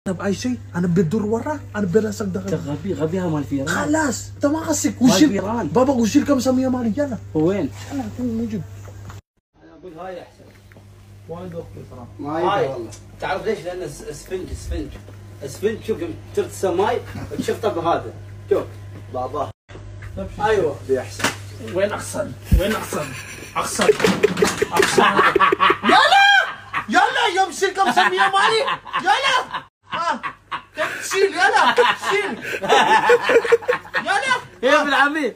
انا باي شيء، انا بدور وراه، انا براسك دخل. غبي غبيها مال فيران. خلاص انت ما خصك. وش بابا وش كم سميه مالي؟ يلا هو وين؟ انا موجود. انا اقول هاي احسن. وايد وقت صراحه. ما يبي والله. تعرف ليش؟ لان اسفنج شوف يوم ترسم ماي شفته بهذا. شوف بابا. ايوه دي احسن. وين احسن؟ احسن يلا يوم شيل كم سميه مالي. يلا شيل يلا يا ابن عمي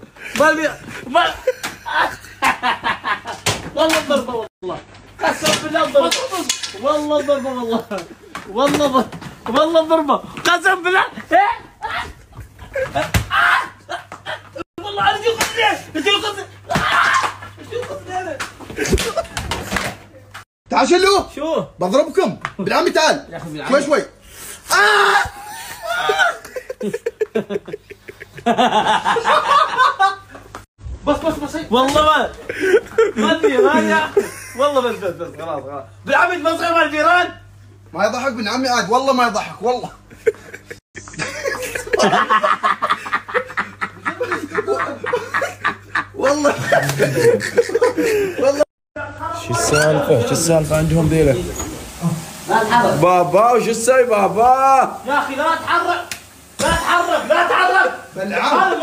والله ضربه والله قسم بالله ضربه والله ضربه والله ضربه قسم بالله والله انا تعال شلو شو بضربكم بالعمي. تعال شوي بس والله ما ادري والله بس خلاص بالعمد مصغر مال الجيران. ما يضحك ابن عمي عاد والله ما يضحك والله. والله شو السالفة عندهم ذيلا؟ لا تحرك بابا وش تسوي بابا؟ يا اخي لا تحرك بالعم